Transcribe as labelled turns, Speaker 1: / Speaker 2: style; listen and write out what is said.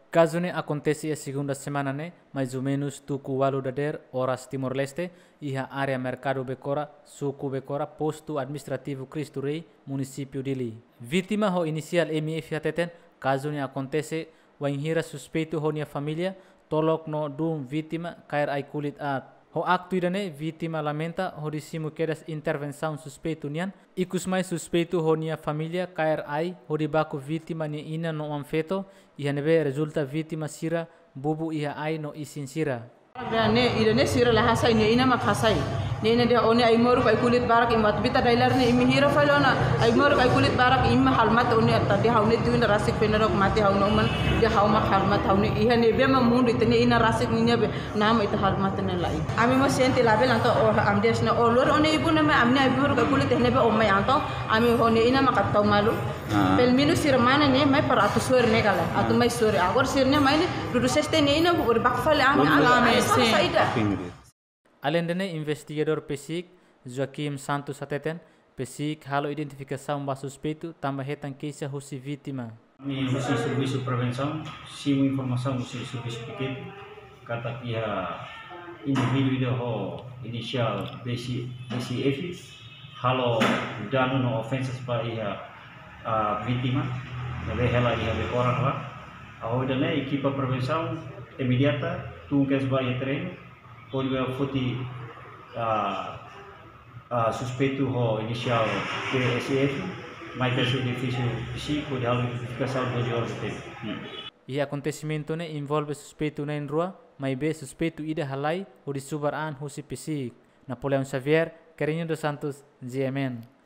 Speaker 1: Caso ne acontece a segunda semana ne, mais ou menos tuku walu dader, horas Timor-Leste, iha area mercado Becora, suku Becora, posto administrativo Cristo Rei, município Dili. Vítima ho inicial MF hateten, caso ne acontece, wainhira suspeito ho nia família, tolok no dum vítima, cair ai-kulit at. Ho aktu idane vítima lamenta ho disimu kedas intervenção suspeito nian, ikus mais suspeito ho nia família cair ai ho dibaku vítima ni ina no amfeto, iha nebe resulta vítima sira bubu iha ai no isin sira.
Speaker 2: Ne idane sira la hasai ne ina mak hasai. Ne ina dia oni ai moru kai kulit barak imat bita dailar ne imi hira falona ai moru kai kulit barak imma halmat oni atta dia haune tuin rasik penarok mati haune man dia haumak halmat haune iha ne be ma mundu itne ina rasik ni be nama ita halmat ne lai ami mo senti label anto o amdes na olor oni ibu nama amne ai moru kai kulit ne be o mai anto ami hone ina mak tau malu pel minu sir mana ne mai par atu suer ne kala atu mai suer agor sir ne mai ne dudu seste ne ina ur bakfale ami saida.
Speaker 1: Além dene investigador PSIK Joaquim Santos ateten, PSIK halo identificação ba suspeito tambah hetan kisah husi vítima.
Speaker 3: Kami husi serviço prevenção, sim informação husi serviço pequeno, kata pihak individu ho inisial PSIK halo dano no ofensas pa iha vítima, nabe hela iha bekoran wa. Ahoy dane equipa prevenção imediata tungkes ba ia treino. Pode ver foto suspeito ho inicial PSIK, mais desse edifício psíquico de identificação do tempo.
Speaker 1: E acontecimento ne envolve suspeito na rua, mas be suspeito ida halai o disubaran husi PSIK. Napoleão Xavier, Carrinho dos Santos, GMN.